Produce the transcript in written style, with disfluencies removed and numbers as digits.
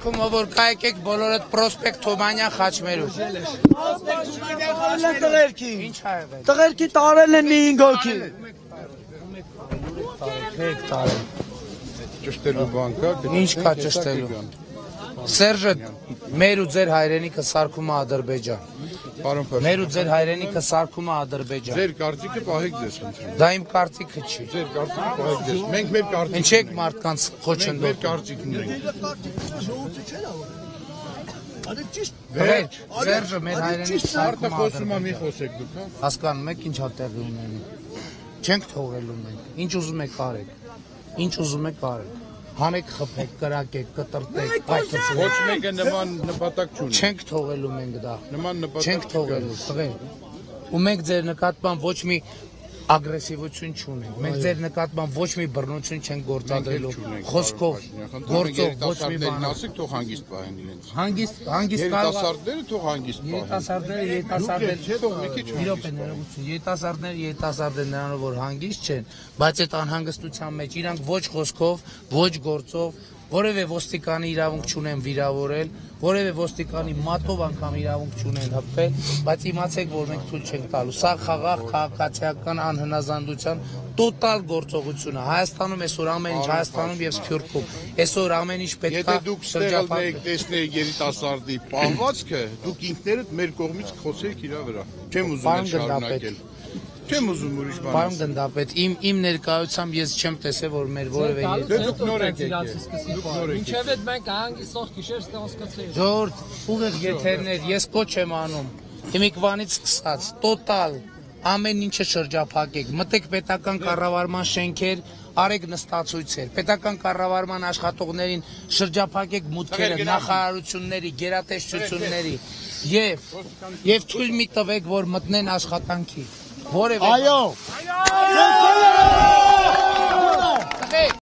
Սարքում ով որ կա եկեք բոլորդ Պրոսպեկտ Թումանյան Խաչմերուկ։ Ինչ ա եղել։ Տղերքի տարել են մի 5 հոգի։ Ճշտելու բան կա։ Ինչ կա ճշտելու։ Սերժը մեր ու ձեր հայրենիքը սարքում է Ադրբեջան։ Մեր ու ձեր հայրենիքը սարքում է Ադրբեջան։ Ձեր կարծիքը պահեք ձեզ խնդրում։ Դա իմ կարծիքը չի։ Ձեր կարծիքը պահեք ձեզ։ Մենք մեր կարծիքն Ինչ եք մարդկանց խոչընդոտում։ մեր կարծիքն ենք։ Սերժը մեր հայրենիքը սարքում է Խոսում եմ, մի Ադրբեջան։ խոսեք դուք, հա։ Հասկանում եք ինչ ա տեղի ունենում։ Չենք թողելու մենք։ Ինչ ուզում եք արեք։ Ինչ ուզում եք արեք։ Հանեք խփեք, կրակեք, կտրտեք, պայթեցեք։ Ոչ մեկը նման նպատակ չունի։ Չենք թողելու մենք դա։ Նման նպատակ Չենք թողելու, տղեր։ Ու մենք ձեր նկատմամբ ոչ մի ագրեսիվություն չունենք։ Մենք ձեր նկատմամբ ոչ մի բռնություն չենք գործադրելու։ Խոսքով, գործով ոչ մի բան։ Ասեք թող հանգիստ պահեն իրենց։ Հանգիստ Երիտասարդները թող հանգիստ պահեն։ Երիտասարդները նրանով որ հանգիստ չեն, բայց այդ անհանգստության մեջ իրանք ոչ խոսքով, ոչ գործով որևէ ոստիկանի իրավունք չունեն վիրավորել, որևէ ոստիկանի մատով անգամ իրավունք չունեն հպվել, բայց իմացեք, որ մենք թույլ չենք տալու։ Սա խաղաղ քաղաքացիական անհնազանդության տոտալ գործողություն է։ Հայաստանում այսօր ամեն ինչ, Հայաստանում եւ Սփյուռքում այսօր ամեն ինչ պետք է Եթե դուք ստեղել տեսնեիք երիտասարդի պահվածքը, դուք ինքներդ մեր կողմից խոսեիք իր վրա։ Չեմ ուզում շարունակել։ Չեմ ուզում ուրիշ բան։ Պարոն գնդապետ, իմ ներկայությամբ ես չեմ տեսել, որ մեր որևէ Դուք նոր եք եկել։ Մինչև այդ մենք հանգիստ գիշեր ստեղծեցինք։ Ժողովուրդ, ուղիղ եթերներ, ես կոչ եմ անում։ Հիմիկվանից սկսած, տոտալ ամեն ինչը շրջափակեք։ Մտեք պետական կառավարման շենքեր, արեք նստացույցեր։ Պետական կառավարման աշխատողներին շրջափակեք մուտքերը նախարարությունների, գերատեսչությունների եւ թույլ մի տվեք, որ մտնեն աշխատանքի։ Որևէ Այո։